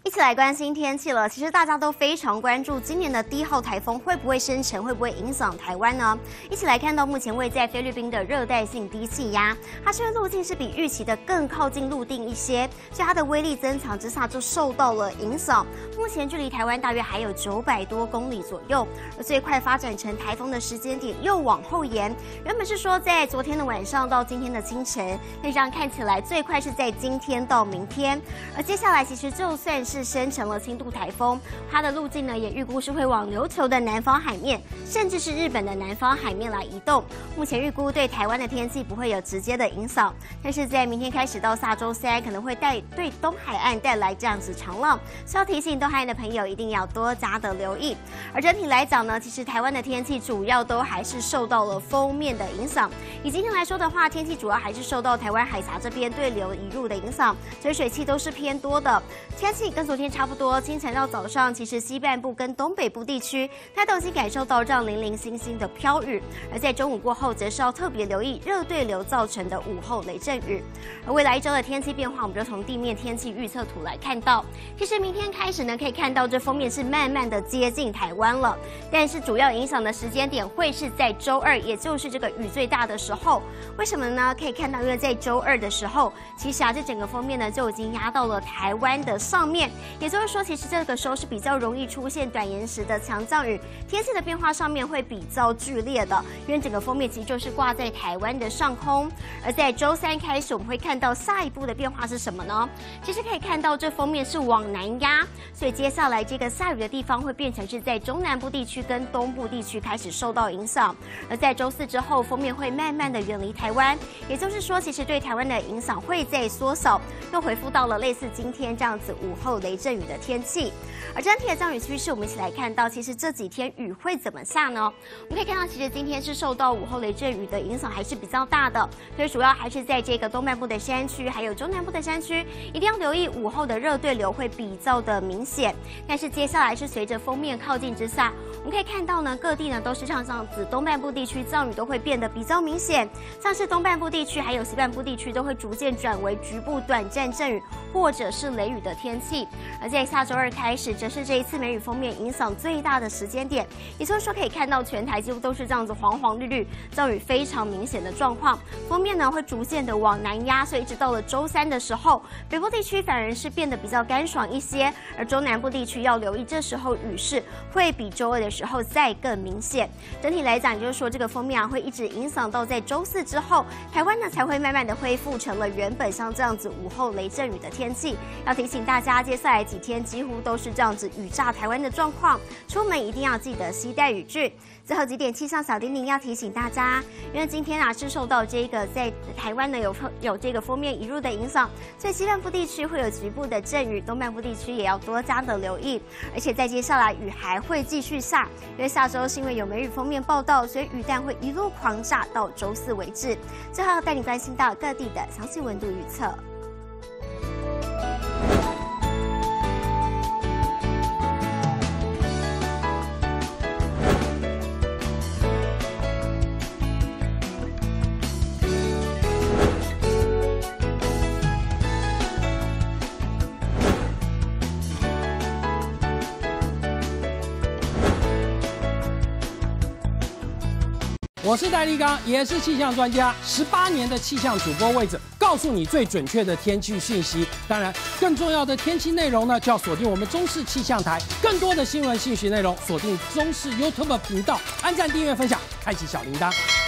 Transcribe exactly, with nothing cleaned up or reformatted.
一起来关心天气了。其实大家都非常关注今年的第一号台风会不会生成，会不会影响台湾呢？一起来看到目前位在菲律宾的热带性低气压，它这个路径是比预期的更靠近陆地一些，所以它的威力增强之下就受到了影响。目前距离台湾大约还有九百多公里左右，而最快发展成台风的时间点又往后延。原本是说在昨天的晚上到今天的清晨，那这样看起来最快是在今天到明天。而接下来其实就算是生成了轻度台风，它的路径呢也预估是会往琉球的南方海面，甚至是日本的南方海面来移动。目前预估对台湾的天气不会有直接的影响，但是在明天开始到下周三，可能会带对东海岸带来这样子长浪，需要提醒东海岸的朋友一定要多加的留意。而整体来讲呢，其实台湾的天气主要都还是受到了锋面的影响。以今天来说的话，天气主要还是受到台湾海峡这边对流移入的影响，所以水汽都是偏多的。天气跟昨天差不多，清晨到早上，其实西半部跟东北部地区，它都已经感受到这样零零星星的飘雨。而在中午过后，则是要特别留意热对流造成的午后雷阵雨。而未来一周的天气变化，我们就从地面天气预测图来看到，其实明天开始呢，可以看到这锋面是慢慢的接近台湾了，但是主要影响的时间点会是在周二，也就是这个雨最大的时候。为什么呢？可以看到，因为在周二的时候，其实啊，这整个锋面呢就已经压到了台湾的上面，也就是说，其实这个时候是比较容易出现短延时的强降雨，天气的变化上面会比较剧烈的，因为整个锋面其实就是挂在台湾的上空。而在周三开始，我们会看到下一步的变化是什么呢？其实可以看到这锋面是往南压，所以接下来这个下雨的地方会变成是在中南部地区跟东部地区开始受到影响。而在周四之后，锋面会慢慢的远离台湾，也就是说，其实对台湾的影响会在缩小，又恢复到了类似今天这样子午后雷阵雨的天气。而整体的降雨趋势，我们一起来看到，其实这几天雨会怎么下呢？我们可以看到，其实今天是受到午后雷阵雨的影响还是比较大的，所以主要还是在这个东半部的山区，还有中南部的山区，一定要留意午后的热对流会比较的明显。但是接下来是随着锋面靠近之下，我们可以看到呢，各地呢都是像这样子，东半部地区降雨都会变得比较明显，像是东半部地区还有西半部地区都会逐渐转为局部短暂阵雨或者是雷雨的天气。而在下周二开始，则是这一次梅雨锋面影响最大的时间点，也就是说可以看到全台几乎都是这样子黄黄绿绿，降雨非常明显的状况。锋面呢会逐渐的往南压，所以一直到了周三的时候，北部地区反而是变得比较干爽一些，而中南部地区要留意，这时候雨势会比周二的时候再更明显。整体来讲，也就是说这个锋面啊会一直影响到在周四之后，台湾呢才会慢慢的恢复成了原本像这样子午后雷阵雨的天气。要提醒大家，接下来几天几乎都是这样子雨炸台湾的状况，出门一定要记得携带雨具。最后几点气象小叮咛要提醒大家，因为今天啊是受到这个在台湾呢有有这个锋面移入的影响，所以西半部地区会有局部的阵雨，东半部地区也要多加的留意。而且在接下来雨还会继续下，因为下周是因为有梅雨锋面报道，所以雨弹会一路狂炸到周四为止。最后带你关心到各地的详细温度预测。 我是戴立刚，也是气象专家，十八年的气象主播位置，告诉你最准确的天气讯息。当然，更重要的天气内容呢，就要锁定我们中视气象台。更多的新闻信息内容，锁定中视 YouTube 频道，按赞、订阅、分享，开启小铃铛。